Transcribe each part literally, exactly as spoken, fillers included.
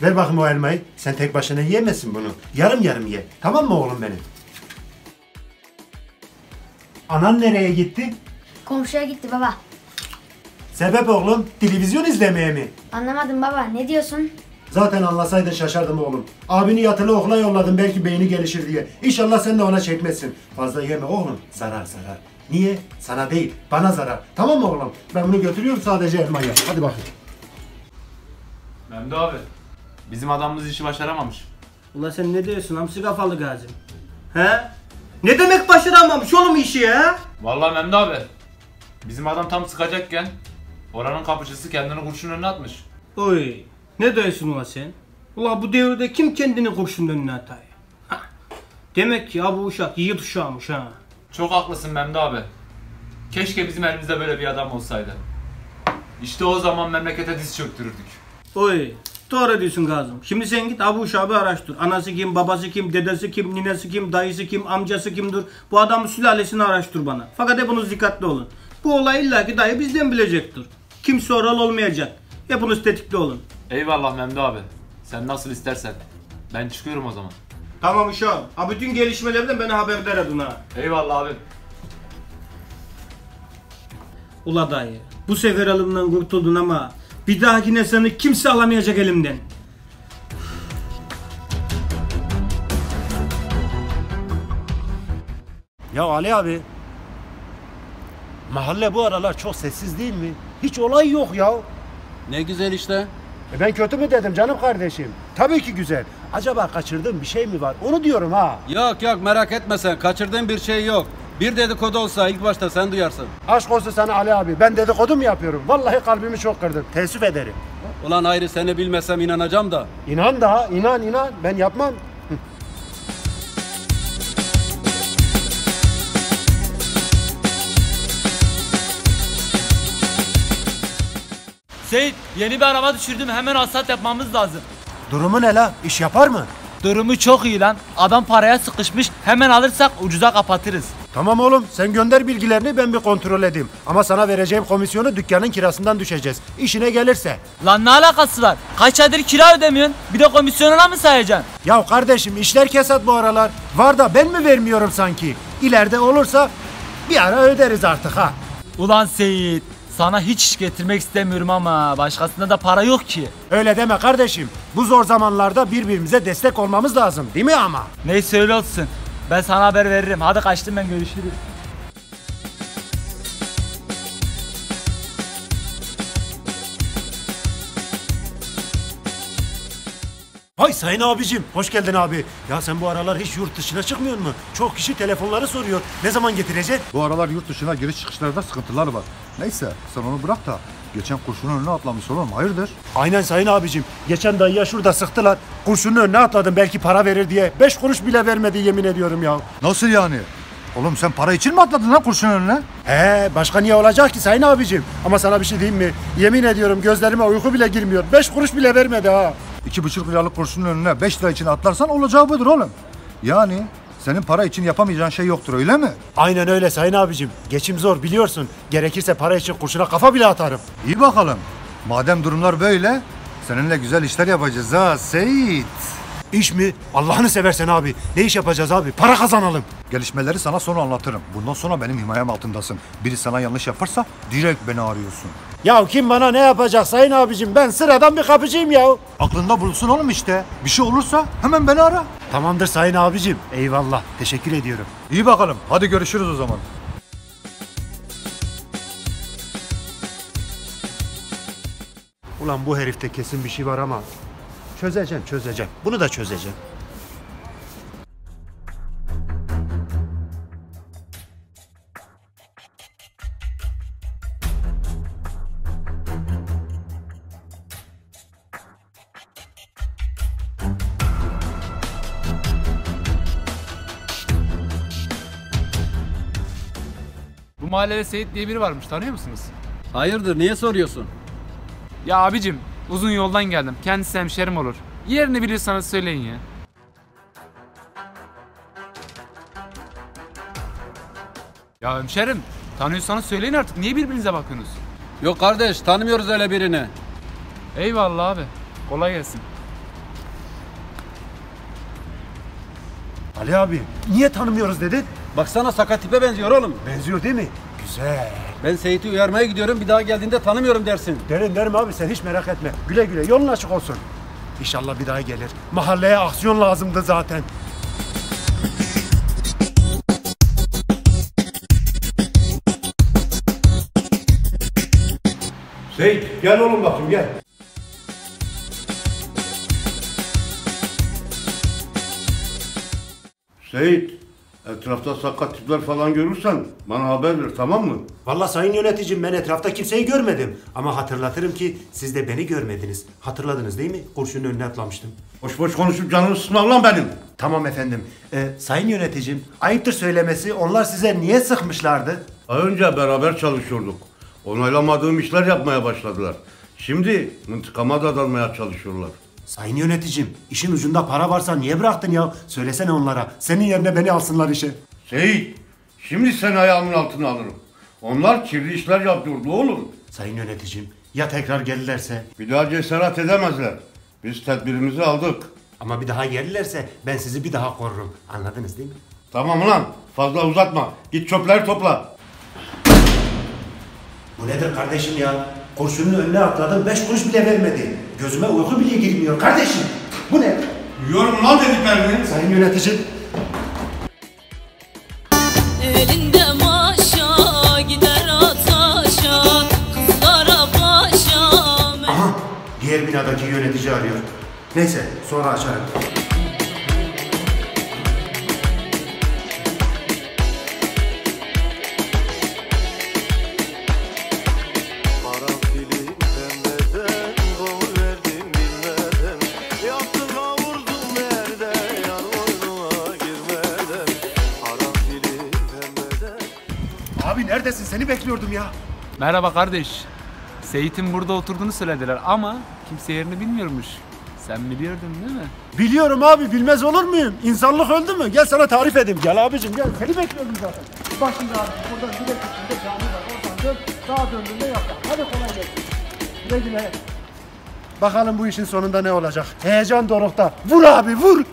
Ver bakayım o elmayı. Sen tek başına yiyemezsin bunu. Yarım yarım ye. Tamam mı oğlum benim? Anan nereye gitti? Komşuya gitti baba. Sebep oğlum? Televizyon izlemeye mi? Anlamadım baba, ne diyorsun? Zaten anlasaydın şaşardım oğlum. Abini yatılı okula yolladım belki beyni gelişir diye. İnşallah sen de ona çekmezsin. Fazla yeme oğlum. Zarar zarar. Niye? Sana değil, bana zarar. Tamam mı oğlum? Ben bunu götürüyorum sadece elmayı. Hadi bakayım. Memdu abi, bizim adamımız işi başaramamış. Ulan sen ne diyorsun hamsi kafalı Gazim? He? Ne demek başaramamış oğlum işi ya? Vallahi Memdu abi, bizim adam tam sıkacakken oranın kapıcısı kendini kurşun önüne atmış. Oy, ne diyorsun ulan sen? Ulan bu devirde kim kendini kurşunun önüne atar? Ha. Demek ki ya bu uşak yiğit uşağımış ha. Çok haklısın Memdu abi. Keşke bizim elimizde böyle bir adam olsaydı. İşte o zaman memlekete diz çöktürürdük. Oy, doğru diyorsun Gazım. Şimdi sen git Abu Uşak'ı bir araştır. Anası kim, babası kim, dedesi kim, ninesi kim, dayısı kim, amcası kimdir? Bu adamın sülalesini araştır bana. Fakat hepiniz dikkatli olun. Bu olay illaki dayı bizden bilecektir. Kimse oral olmayacak. Hepiniz tetikli olun. Eyvallah Memdu abi. Sen nasıl istersen. Ben çıkıyorum o zaman. Tamam uşağım. Ha bütün gelişmelerden beni haberdar edin ha. Eyvallah abi. Ula dayı, bu sefer elimden kurtuldun ama bir dahakine seni kimse alamayacak elimden. Ya Ali abi. Mahalle bu aralar çok sessiz değil mi? Hiç olay yok ya. Ne güzel işte. E ben kötü mü dedim canım kardeşim? Tabii ki güzel. Acaba kaçırdığım bir şey mi var? Onu diyorum ha. Yok yok merak etme sen. Kaçırdığın bir şey yok. Bir dedikodu olsa ilk başta sen duyarsın. Aşk olsun sana Ali abi. Ben dedikodu mu yapıyorum? Vallahi kalbimi çok kırdın. Teessüf ederim. Ulan ayrı seni bilmesem inanacağım da. İnan da inan inan. Ben yapmam. Seyit, yeni bir araba düşürdüm, hemen alsat yapmamız lazım. Durumu ne la? İş yapar mı? Durumu çok iyi lan. Adam paraya sıkışmış, hemen alırsak ucuza kapatırız. Tamam oğlum sen gönder bilgilerini ben bir kontrol edeyim. Ama sana vereceğim komisyonu dükkanın kirasından düşeceğiz. İşine gelirse. Lan ne alakası var? Kaç aydır kira ödemiyorsun? Bir de komisyonuna mı sayacaksın? Ya kardeşim işler kesat bu aralar. Var da ben mi vermiyorum sanki? İleride olursa bir ara öderiz artık ha. Ulan Seyit, sana hiç iş getirmek istemiyorum ama başkasında da para yok ki. Öyle deme kardeşim. Bu zor zamanlarda birbirimize destek olmamız lazım değil mi ama? Neyse öyle olsun. Ben sana haber veririm. Hadi kaçtım ben, görüşürüz. Hay sayın abicim, hoş geldin abi. Ya sen bu aralar hiç yurt dışına çıkmıyor mu? Çok kişi telefonları soruyor. Ne zaman getireceksin? Bu aralar yurt dışına giriş çıkışlarda sıkıntılar var. Neyse sen onu bırak da geçen kurşunun önüne atlamış oğlum hayırdır? Aynen sayın abicim. Geçen dayıya şurada sıktılar. Kurşunun önüne atladım belki para verir diye. Beş kuruş bile vermedi yemin ediyorum ya. Nasıl yani? Oğlum sen para için mi atladın lan kurşunun önüne? He, başka niye olacak ki sayın abicim? Ama sana bir şey diyeyim mi? Yemin ediyorum gözlerime uyku bile girmiyor. Beş kuruş bile vermedi ha. İki buçuk liralık kurşunun önüne beş lira için atlarsan olacağı budur oğlum. Yani senin para için yapamayacağın şey yoktur öyle mi? Aynen öyle sayın abicim. Geçim zor biliyorsun. Gerekirse para için kurşuna kafa bile atarım. İyi bakalım. Madem durumlar böyle seninle güzel işler yapacağız ha Seyit. İş mi? Allah'ını seversen abi. Ne iş yapacağız abi? Para kazanalım. Gelişmeleri sana sonra anlatırım. Bundan sonra benim himayem altındasın. Biri sana yanlış yaparsa direkt beni arıyorsun. Ya kim bana ne yapacak sayın abicim? Ben sıradan bir kapıcıyım ya. Aklında bulunsun oğlum işte. Bir şey olursa hemen beni ara. Tamamdır sayın abicim. Eyvallah. Teşekkür ediyorum. İyi bakalım. Hadi görüşürüz o zaman. Ulan bu herifte kesin bir şey var ama çözeceğim çözeceğim. Bunu da çözeceğim. Bu mahallede Seyit diye biri varmış, tanıyor musunuz? Hayırdır niye soruyorsun? Ya abicim, uzun yoldan geldim. Kendisi hemşerim olur. Yerini biliyorsanız söyleyin ya. Ya hemşerim, tanıyorsanız söyleyin artık. Niye birbirinize bakıyorsunuz? Yok kardeş tanımıyoruz öyle birini. Eyvallah abi. Kolay gelsin. Ali abi niye tanımıyoruz dedin? Baksana sakat tipe benziyor oğlum. Benziyor değil mi? Güzel. Ben Seyit'i uyarmaya gidiyorum. Bir daha geldiğinde tanımıyorum dersin. Derim derim abi sen hiç merak etme. Güle güle yolun açık olsun. İnşallah bir daha gelir. Mahalleye aksiyon lazımdı zaten. Seyit gel oğlum bakayım gel. Seyit, etrafta sakat tipler falan görürsen bana haber ver, tamam mı? Vallahi sayın yöneticim ben etrafta kimseyi görmedim. Ama hatırlatırım ki siz de beni görmediniz. Hatırladınız değil mi? Kurşunun önüne atlamıştım. Boş boş konuşup canını sıkma lan benim. Tamam efendim. Ee, sayın yöneticim ayıptır söylemesi onlar size niye sıkmışlardı? Daha önce beraber çalışıyorduk. Onaylamadığım işler yapmaya başladılar. Şimdi intikama da dalmaya çalışıyorlar. Sayın yöneticim işin ucunda para varsa niye bıraktın ya? Söylesene onlara. Senin yerine beni alsınlar işe. Seyit, şimdi seni ayağımın altına alırım. Onlar kirli işler yapıyordu oğlum. Sayın yöneticim ya tekrar gelirlerse? Bir daha cesaret edemezler. Biz tedbirimizi aldık. Ama bir daha gelirlerse ben sizi bir daha korurum. Anladınız değil mi? Tamam lan, fazla uzatma. Git çöpleri topla. Bu nedir kardeşim ya? Kurşunun önüne atladım beş kuruş bile vermedi. Gözüme uyku bile girmiyor kardeşim. Bu ne? Yiyorum lan dediklerini. Sayın yöneticim. Elinde maşa gider ataşa kızlara paşa. Aha diğer binadaki yönetici arıyor. Neyse sonra açarım. Abi neredesin? Seni bekliyordum ya. Merhaba kardeş. Seyit'in burada oturduğunu söylediler ama kimse yerini bilmiyormuş. Sen biliyordun değil mi? Biliyorum abi, bilmez olur muyum? İnsanlık öldü mü? Gel sana tarif edeyim. Gel abicim gel. Seni bekliyorum zaten. Bak şimdi abi buradan direkt üstünde cami var. Oradan dön. Sağa döndüğünde yaprak. Hadi kolay gelsin. Güle güle. Bakalım bu işin sonunda ne olacak? Heyecan dorukta. Vur abi vur.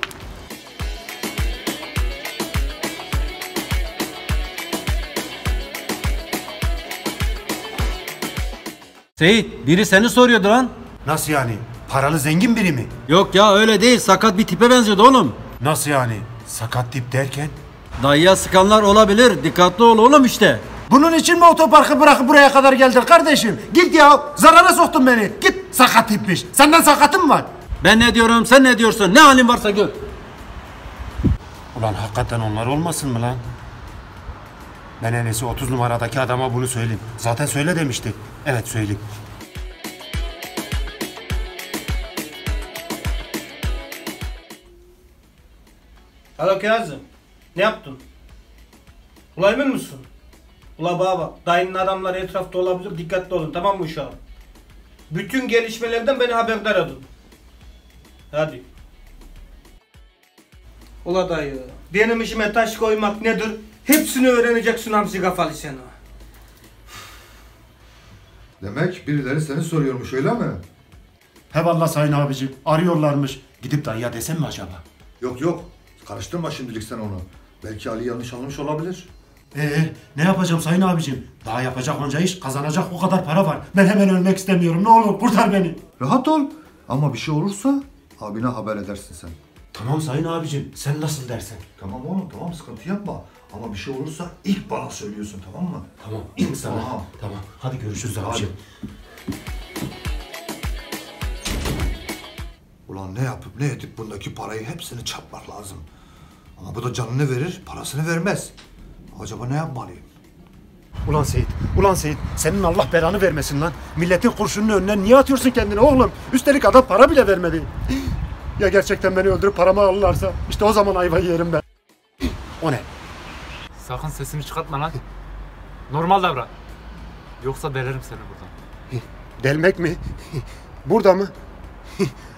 Seyit, biri seni soruyordu lan. Nasıl yani? Paralı zengin biri mi? Yok ya öyle değil. Sakat bir tipe benziyordu oğlum. Nasıl yani? Sakat tip derken? Dayıya sıkanlar olabilir. Dikkatli ol oğlum işte. Bunun için mi otoparkı bırakıp buraya kadar geldin kardeşim? Git ya, zarara soktun beni. Git, sakat tipmiş. Senden sakatın mı var? Ben ne diyorum, sen ne diyorsun? Ne halin varsa gör. Ulan hakikaten onlar olmasın mı lan? Ben en iyisi otuz numaradaki adama bunu söyleyeyim. Zaten söyle demişti. Evet söyleyeyim. Alo Kazım. Ne yaptın? Ula emin misin? Ula baba, dayının adamları etrafta olabilir, dikkatli olun, tamam mı uşağım? Bütün gelişmelerden beni haberdar edin. Hadi. Ula dayı, benim işime taş koymak nedir? Hepsini öğreneceksin hamsi kafalı seni. Demek birileri seni soruyormuş öyle mi? He vallahi sayın abicim, arıyorlarmış. Gidip dayıya desem mi acaba? Yok yok. Karıştırma şimdilik sen onu. Belki Ali yanlış anlamış olabilir. Ee, ne yapacağım sayın abicim? Daha yapacak onca iş, kazanacak o kadar para var. Ben hemen ölmek istemiyorum. Ne olur kurtar beni. Rahat ol. Ama bir şey olursa abine haber edersin sen. Tamam sayın abicim, sen nasıl dersen. Tamam oğlum tamam sıkıntı yapma. Ama bir şey olursa ilk bana söylüyorsun tamam mı? Tamam, ilk sana. Tamam. Tamam, hadi görüşürüz abicim. Ulan ne yapıp ne edip bundaki parayı hepsini çarpmak lazım. Ama bu da canını verir, parasını vermez. Acaba ne yapmalıyım? Ulan Seyit, ulan Seyit, senin Allah belanı vermesin lan. Milletin kurşunun önüne niye atıyorsun kendini oğlum? Üstelik adam para bile vermedi. Ya gerçekten beni öldürüp paramı alırlarsa, işte o zaman ayvayı yerim ben. O ne? Sakın sesini çıkartma lan. Normal davran. Yoksa delerim seni buradan. Delmek mi? Burada mı?